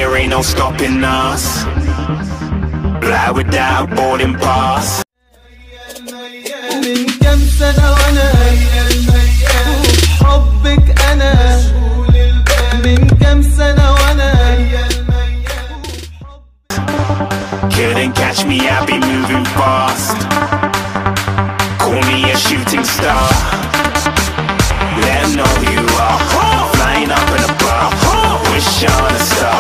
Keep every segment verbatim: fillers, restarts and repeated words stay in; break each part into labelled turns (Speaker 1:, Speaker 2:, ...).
Speaker 1: there ain't no stopping us. Fly without boarding pass.
Speaker 2: من كام سنة وانا وبحبك انا من كام سنة وانا
Speaker 1: Couldn't catch me, I'll be moving fast. Call me a shooting star. Let 'em know who you are. Flying up in a bar, wish on a star.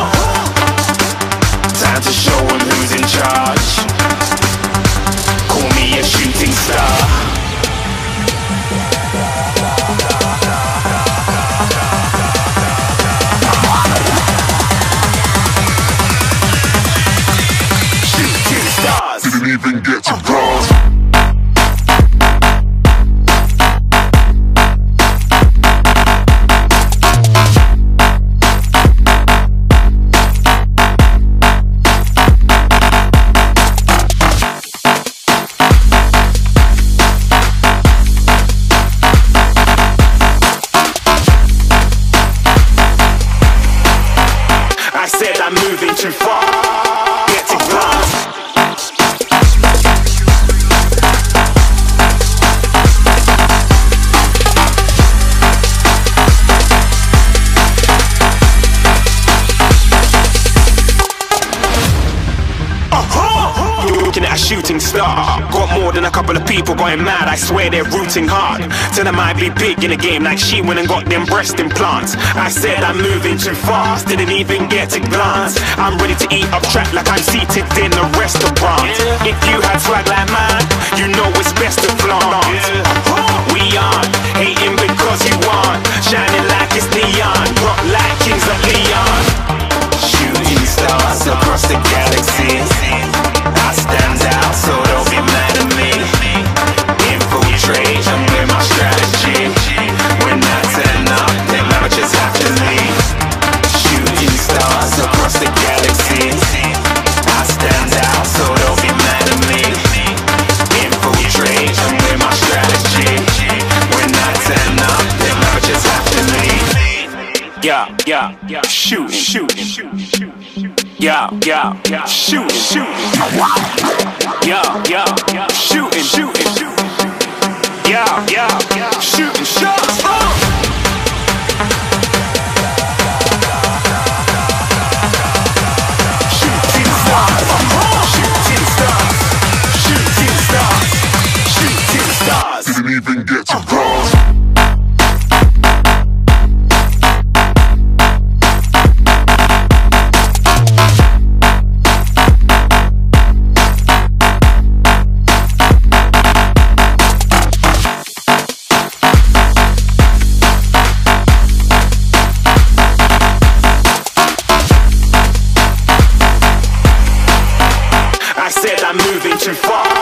Speaker 1: Time to show 'em who's in charge. Call me a shooting star. Shooting stars.
Speaker 3: Didn't even get to cross.
Speaker 1: I said I'm moving too far. Get to glass. Looking at a shooting star. Got more than a couple of people going mad, I swear they're rooting hard. Tell them I'd be big in the game like she went and got them breast implants. I said I'm moving too fast, didn't even get to glance. I'm ready to eat up track like I'm seated in a restaurant. If you had swag like mine, you know it's best to flaunt. We aren't hating because you aren't shining like it's neon, rock like kings of Leon. Shooting stars across the galaxy. I stand out, so don't be mad at me. Infiltrate, I'm with my strategy. When I turn up, them amateurs have to leave. Shooting stars across the galaxy. I stand out, so don't be mad at me. Infiltrate, I'm with my strategy. When I turn up, them amateurs have to leave. Yeah, yeah, yeah, shoot, shoot, shoot, shoot. Yeah, yeah, yeah, shooting, shooting. Yeah, yeah, yeah, shooting, shooting, shooting. Yeah, yeah, yeah, shooting shots. Oh! Shooting stars, shooting stars, shooting stars, shooting stars.
Speaker 3: Didn't even get to cross.
Speaker 1: I said I'm moving too far.